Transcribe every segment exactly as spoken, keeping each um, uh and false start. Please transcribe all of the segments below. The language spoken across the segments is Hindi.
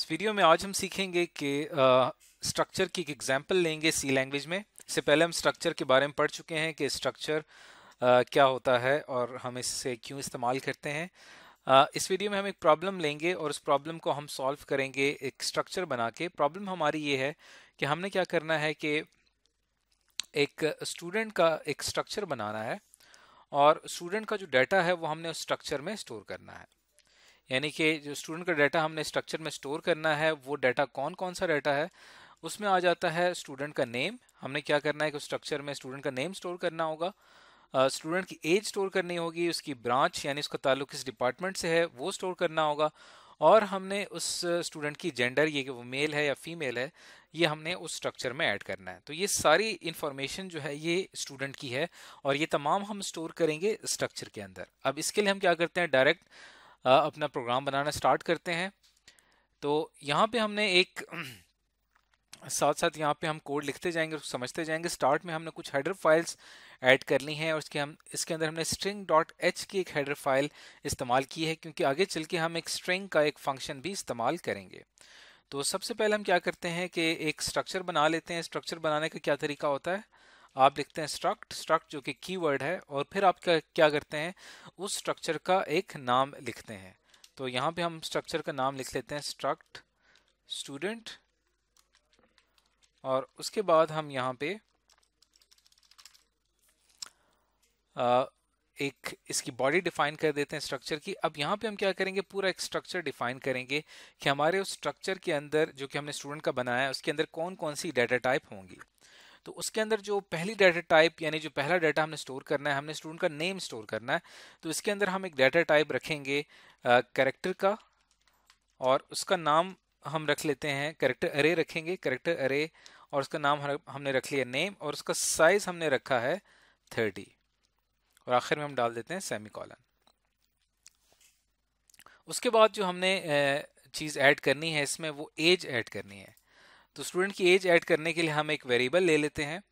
इस वीडियो में आज हम सीखेंगे कि स्ट्रक्चर की एक एग्जांपल लेंगे सी लैंग्वेज में। इससे पहले हम स्ट्रक्चर के बारे में पढ़ चुके हैं कि स्ट्रक्चर क्या होता है और हम इससे क्यों इस्तेमाल करते हैं। uh, इस वीडियो में हम एक प्रॉब्लम लेंगे और उस प्रॉब्लम को हम सॉल्व करेंगे एक स्ट्रक्चर बना के। प्रॉब्लम हमारी ये है कि हमने क्या करना है कि एक स्टूडेंट का एक स्ट्रक्चर बनाना है और स्टूडेंट का जो डाटा है वो हमने उस स्ट्रक्चर में स्टोर करना है। यानी कि जो स्टूडेंट का डाटा हमने स्ट्रक्चर में स्टोर करना है वो डाटा कौन कौन सा डाटा है, उसमें आ जाता है स्टूडेंट का नेम। हमने क्या करना है कि उस स्ट्रक्चर में स्टूडेंट का नेम स्टोर करना होगा, स्टूडेंट की एज स्टोर करनी होगी, उसकी ब्रांच यानी उसका ताल्लुक किस डिपार्टमेंट से है वो स्टोर करना होगा, और हमने उस स्टूडेंट की जेंडर, ये कि वो मेल है या फीमेल है, ये हमने उस स्ट्रक्चर में ऐड करना है। तो ये सारी इंफॉर्मेशन जो है ये स्टूडेंट की है और ये तमाम हम स्टोर करेंगे स्ट्रक्चर के अंदर। अब इसके लिए हम क्या करते हैं, डायरेक्ट अपना प्रोग्राम बनाना स्टार्ट करते हैं। तो यहाँ पे हमने एक साथ साथ यहाँ पे हम कोड लिखते जाएंगे, उसको समझते जाएंगे। स्टार्ट में हमने कुछ हेडर फाइल्स ऐड करनी है और इसके हम इसके अंदर हमने स्ट्रिंग डॉट एच की एक हेडर फाइल इस्तेमाल की है क्योंकि आगे चल के हम एक स्ट्रिंग का एक फंक्शन भी इस्तेमाल करेंगे। तो सबसे पहले हम क्या करते हैं कि एक स्ट्रक्चर बना लेते हैं। स्ट्रक्चर बनाने का क्या तरीका होता है, आप लिखते हैं स्ट्रक्ट स्ट्रक्ट जो कि कीवर्ड है, और फिर आप क्या क्या करते हैं, उस स्ट्रक्चर का एक नाम लिखते हैं। तो यहाँ पे हम स्ट्रक्चर का नाम लिख लेते हैं स्ट्रक्ट स्टूडेंट, और उसके बाद हम यहाँ पे आ, एक इसकी बॉडी डिफाइन कर देते हैं स्ट्रक्चर की। अब यहाँ पे हम क्या करेंगे, पूरा एक स्ट्रक्चर डिफाइन करेंगे कि हमारे उस स्ट्रक्चर के अंदर जो कि हमने स्टूडेंट का बनाया है उसके अंदर कौन कौन सी डाटा टाइप होंगी। तो उसके अंदर जो पहली डाटा टाइप यानी जो पहला डाटा हमने स्टोर करना है, हमने स्टूडेंट का नेम स्टोर करना है। तो इसके अंदर हम एक डाटा टाइप रखेंगे कैरेक्टर का, और उसका नाम हम रख लेते हैं कैरेक्टर अरे रखेंगे, कैरेक्टर अरे, और उसका नाम हमने रख लिया नेम, और उसका साइज हमने रखा है थर्टी, और आखिर में हम डाल देते हैं सेमीकोलन। उसके बाद जो हमने चीज़ ऐड करनी है इसमें वो एज ऐड करनी है। तो स्टूडेंट की एज ऐड करने के लिए हम एक वेरिएबल ले लेते हैं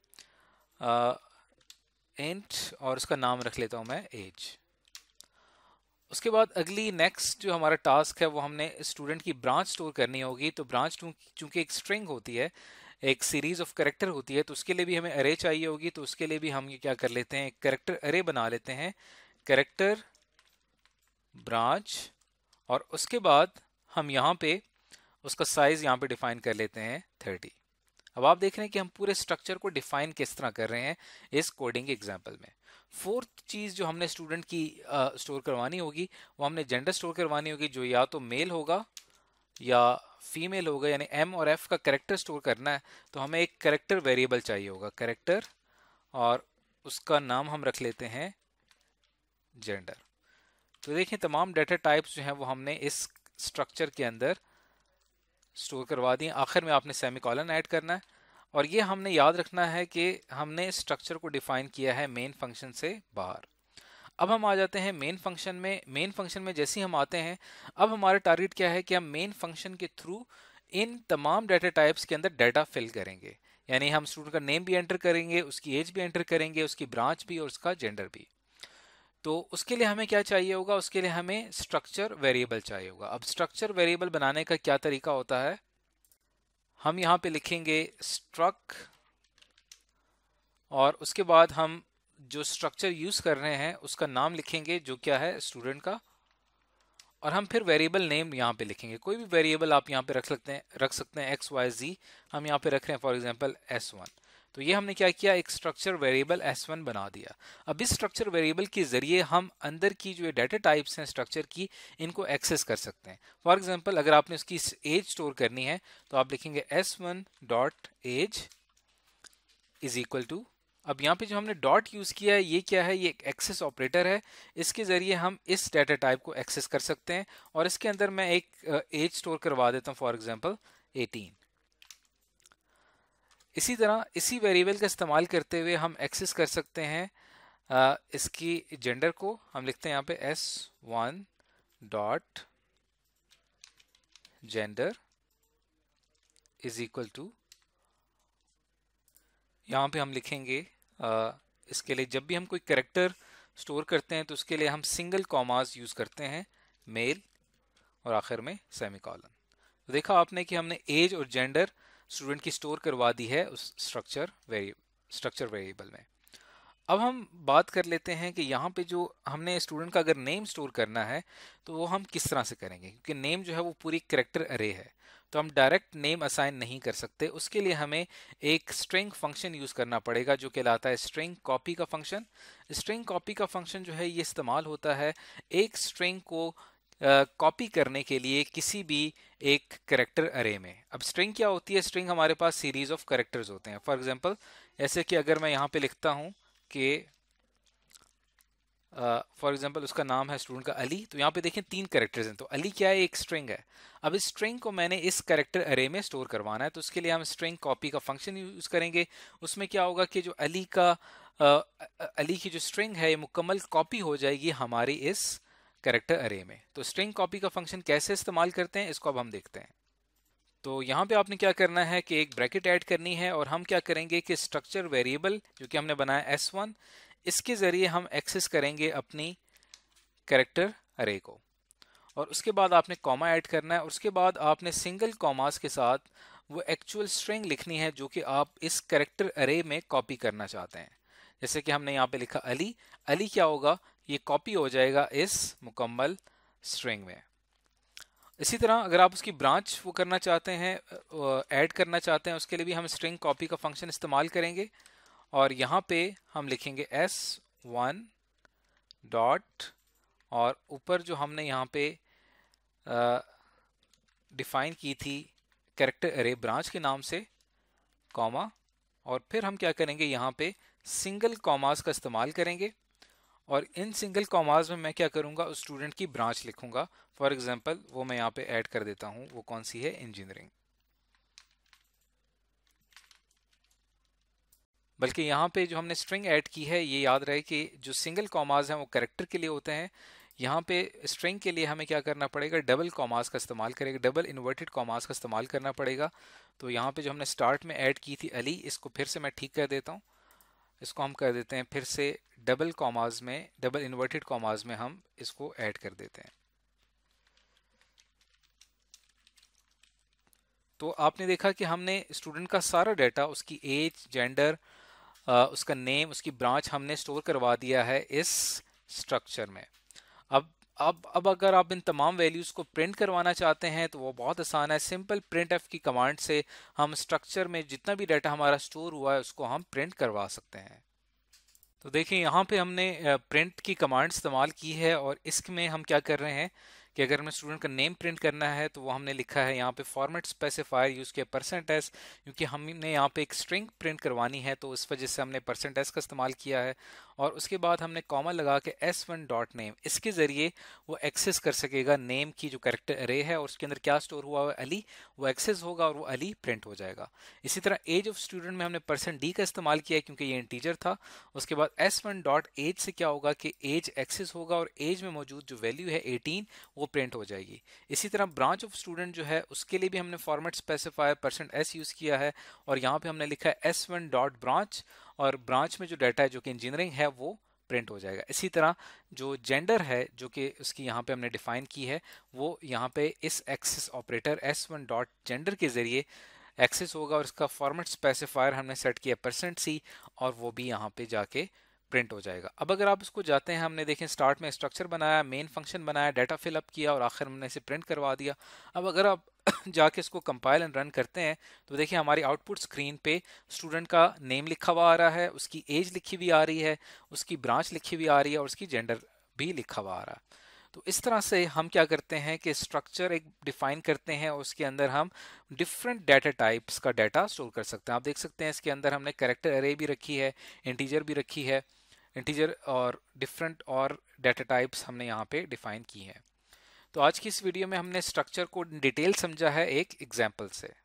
इंट, और उसका नाम रख लेता हूं मैं एज। उसके बाद अगली नेक्स्ट जो हमारा टास्क है वो हमने स्टूडेंट की ब्रांच स्टोर करनी होगी। तो ब्रांच चूंकि एक स्ट्रिंग होती है, एक सीरीज ऑफ कैरेक्टर होती है, तो उसके लिए भी हमें अरे चाहिए होगी। तो उसके लिए भी हम ये क्या कर लेते हैं, कैरेक्टर अरे बना लेते हैं, कैरेक्टर ब्रांच, और उसके बाद हम यहाँ पे उसका साइज यहाँ पे डिफाइन कर लेते हैं थर्टी। अब आप देख रहे हैं कि हम पूरे स्ट्रक्चर को डिफाइन किस तरह कर रहे हैं इस कोडिंग एग्जाम्पल में। फोर्थ चीज जो हमने स्टूडेंट की स्टोर करवानी होगी वो हमने जेंडर स्टोर करवानी होगी, जो या तो मेल होगा या फीमेल होगा, यानी एम और एफ का कैरेक्टर स्टोर करना है। तो हमें एक कैरेक्टर वेरिएबल चाहिए होगा, कैरेक्टर, और उसका नाम हम रख लेते हैं जेंडर। तो देखिए तमाम डाटा टाइप्स जो हैं वो हमने इस स्ट्रक्चर के अंदर स्टोर करवा दिए। आखिर में आपने सेमीकोलन ऐड करना है, और ये हमने याद रखना है कि हमने स्ट्रक्चर को डिफाइन किया है मेन फंक्शन से बाहर। अब हम आ जाते हैं मेन फंक्शन में। मेन फंक्शन में जैसे ही हम आते हैं, अब हमारा टारगेट क्या है कि हम मेन फंक्शन के थ्रू इन तमाम डाटा टाइप्स के अंदर डाटा फिल करेंगे। यानी हम स्टूडेंट का नेम भी एंटर करेंगे, उसकी एज भी एंटर करेंगे, उसकी ब्रांच भी और उसका जेंडर भी। तो उसके लिए हमें क्या चाहिए होगा, उसके लिए हमें स्ट्रक्चर वेरिएबल चाहिए होगा। अब स्ट्रक्चर वेरिएबल बनाने का क्या तरीका होता है, हम यहाँ पे लिखेंगे स्ट्रक, और उसके बाद हम जो स्ट्रक्चर यूज कर रहे हैं उसका नाम लिखेंगे जो क्या है स्टूडेंट का, और हम फिर वेरिएबल नेम यहाँ पे लिखेंगे। कोई भी वेरिएबल आप यहाँ पे रख सकते हैं रख सकते हैं एक्स वाई जी, हम यहाँ पे रख रहे हैं फॉर एग्जांपल एस वन। तो ये हमने क्या किया, एक स्ट्रक्चर वेरिएबल एस वन बना दिया। अब इस स्ट्रक्चर वेरिएबल के जरिए हम अंदर की जो डाटा टाइप्स हैं स्ट्रक्चर की, इनको एक्सेस कर सकते हैं। फॉर एग्जांपल अगर आपने उसकी एज स्टोर करनी है तो आप लिखेंगे S one dot age is equal to, अब यहाँ पे जो हमने डॉट यूज किया है ये क्या है, ये एक एक्सेस ऑपरेटर है। इसके जरिए हम इस डाटा टाइप को एक्सेस कर सकते हैं, और इसके अंदर मैं एक एज स्टोर करवा देता हूँ फॉर एग्जांपल एटीन। इसी तरह इसी वेरिएबल का इस्तेमाल करते हुए हम एक्सेस कर सकते हैं आ, इसकी जेंडर को। हम लिखते हैं यहाँ पे S one dot gender is equal to, यहाँ पे हम लिखेंगे आ, इसके लिए जब भी हम कोई कैरेक्टर स्टोर करते हैं तो उसके लिए हम सिंगल कॉमास यूज करते हैं, मेल, और आखिर में सेमीकोलन। तो देखा आपने कि हमने एज और जेंडर स्टूडेंट की स्टोर करवा दी है उस स्ट्रक्चर वेरिएबल स्ट्रक्चर वेरिएबल में। अब हम बात कर लेते हैं कि यहाँ पे जो हमने स्टूडेंट का अगर नेम स्टोर करना है तो वो हम किस तरह से करेंगे, क्योंकि नेम जो है वो पूरी कैरेक्टर अरे है, तो हम डायरेक्ट नेम असाइन नहीं कर सकते। उसके लिए हमें एक स्ट्रिंग फंक्शन यूज करना पड़ेगा जो कहलाता है स्ट्रिंग कॉपी का फंक्शन। स्ट्रिंग कॉपी का फंक्शन जो है ये इस्तेमाल होता है एक स्ट्रिंग को कॉपी uh, करने के लिए किसी भी एक कैरेक्टर अरे में। अब स्ट्रिंग क्या होती है? स्ट्रिंग हमारे पास सीरीज ऑफ कैरेक्टर्स होते हैं। फॉर एग्जांपल ऐसे कि अगर मैं यहाँ पे लिखता हूँ कि फॉर uh, एग्जांपल उसका नाम है स्टूडेंट का अली, तो यहाँ पे देखें तीन कैरेक्टर्स हैं, तो अली क्या है? एक स्ट्रिंग है। अब इस स्ट्रिंग को मैंने इस कैरेक्टर अरे में स्टोर करवाना है, तो उसके लिए हम स्ट्रिंग कॉपी का फंक्शन यूज करेंगे। उसमें क्या होगा कि जो अली का uh, अली की जो स्ट्रिंग है ये मुकम्मल कॉपी हो जाएगी हमारी इस कैरेक्टर अरे में। तो स्ट्रिंग कॉपी का फंक्शन कैसे इस्तेमाल करते हैं इसको अब हम देखते हैं। तो यहाँ पे आपने क्या करना है कि एक ब्रैकेट ऐड करनी है और हम क्या करेंगे कि स्ट्रक्चर वेरिएबल जो कि हमने बनाया एस वन, इसके जरिए हम एक्सेस करेंगे अपनी कैरेक्टर अरे को। और उसके बाद आपने कॉमा ऐड करना है और उसके बाद आपने सिंगल कॉमास के साथ वो एक्चुअल स्ट्रिंग लिखनी है जो कि आप इस कैरेक्टर अरे में कॉपी करना चाहते हैं। जैसे कि हमने यहाँ पे लिखा अली, अली क्या होगा? ये कॉपी हो जाएगा इस मुकम्मल स्ट्रिंग में। इसी तरह अगर आप उसकी ब्रांच वो करना चाहते हैं, ऐड करना चाहते हैं, उसके लिए भी हम स्ट्रिंग कॉपी का फंक्शन इस्तेमाल करेंगे और यहाँ पे हम लिखेंगे एस वन डॉट और ऊपर जो हमने यहाँ पे डिफाइन की थी कैरेक्टर अरे ब्रांच के नाम से कॉमा, और फिर हम क्या करेंगे यहाँ पे सिंगल कॉमास का इस्तेमाल करेंगे और इन सिंगल कॉमास में मैं क्या करूँगा? उस स्टूडेंट की ब्रांच लिखूंगा। फॉर एग्जांपल वो मैं यहाँ पे ऐड कर देता हूँ, वो कौन सी है? इंजीनियरिंग। बल्कि यहाँ पे जो हमने स्ट्रिंग ऐड की है ये याद रहे कि जो सिंगल कॉमास हैं वो कैरेक्टर के लिए होते हैं। यहाँ पे स्ट्रिंग के लिए हमें क्या करना पड़ेगा? डबल कॉमास का इस्तेमाल करेगा, डबल इन्वर्टेड कॉमास का इस्तेमाल करना पड़ेगा। तो यहाँ पे जो हमने स्टार्ट में ऐड की थी अली, इसको फिर से मैं ठीक कर देता हूँ। इसको हम कर देते हैं फिर से डबल कॉमास में, डबल इन्वर्टेड कॉमास में हम इसको ऐड कर देते हैं। तो आपने देखा कि हमने स्टूडेंट का सारा डाटा, उसकी एज, जेंडर, उसका नेम, उसकी ब्रांच हमने स्टोर करवा दिया है इस स्ट्रक्चर में। अब अब अब अगर आप इन तमाम वैल्यूज़ को प्रिंट करवाना चाहते हैं तो वो बहुत आसान है। सिंपल प्रिंट एफ की कमांड से हम स्ट्रक्चर में जितना भी डाटा हमारा स्टोर हुआ है उसको हम प्रिंट करवा सकते हैं। तो देखिए यहाँ पे हमने प्रिंट की कमांड इस्तेमाल की है और इसमें हम क्या कर रहे हैं कि अगर हमें स्टूडेंट का नेम प्रिंट करना है तो वो हमने लिखा है यहाँ पे फॉर्मेट स्पेसिफायर यूज़ किया परसेंट एस, क्योंकि हमने यहाँ पे एक स्ट्रिंग प्रिंट करवानी है तो इस वजह से हमने परसेंट एस का इस्तेमाल किया है। और उसके बाद हमने कॉमा लगा के एस वन डॉट नेम, इसके ज़रिए वो एक्सेस कर सकेगा नेम की जो कैरेक्टर अरे है और उसके अंदर क्या स्टोर हुआ है अली, वो एक्सेस होगा और वो अली प्रिंट हो जाएगा। इसी तरह एज ऑफ स्टूडेंट में हमने परसेंट डी का इस्तेमाल किया है क्योंकि ये इंटीजर था। उसके बाद एस वन डॉट एज से क्या होगा कि एज एक्सेस होगा और एज में मौजूद जो वैल्यू है एटीन वो प्रिंट हो जाएगी। इसी तरह ब्रांच ऑफ स्टूडेंट जो है उसके लिए भी हमने format specifier percent S use किया है और यहाँ पे हमने लिखा है एस वन डॉट ब्रांच और ब्रांच में जो डाटा है जो कि इंजीनियरिंग है वो प्रिंट हो जाएगा। इसी तरह जो जेंडर है जो कि उसकी यहाँ पे हमने डिफाइन की है वो यहाँ पे इस access operator S one dot gender के ज़रिए एक्सेस होगा और इसका फॉर्मेट स्पेसिफायर हमने सेट किया परसेंट सी और वो भी यहाँ पे जाके प्रिंट हो जाएगा। अब अगर आप इसको जाते हैं, हमने देखें स्टार्ट में स्ट्रक्चर बनाया, मेन फंक्शन बनाया, डाटा फिलअप किया और आखिर हमने इसे प्रिंट करवा दिया। अब अगर आप जाके इसको कंपाइल एंड रन करते हैं तो देखिए हमारी आउटपुट स्क्रीन पे स्टूडेंट का नेम लिखा हुआ आ रहा है, उसकी एज लिखी हुई आ रही है, उसकी ब्रांच लिखी हुई आ रही है और उसकी जेंडर भी लिखा हुआ आ रहा है। तो इस तरह से हम क्या करते हैं कि स्ट्रक्चर एक डिफाइन करते हैं और उसके अंदर हम डिफरेंट डाटा टाइप्स का डाटा स्टोर कर सकते हैं। आप देख सकते हैं इसके अंदर हमने कैरेक्टर अरे भी रखी है, इंटीजर भी रखी है, इंटीजर और डिफरेंट और डाटा टाइप्स हमने यहाँ पे डिफाइन की हैं। तो आज की इस वीडियो में हमने स्ट्रक्चर को डिटेल समझा है एक एग्जाम्पल से।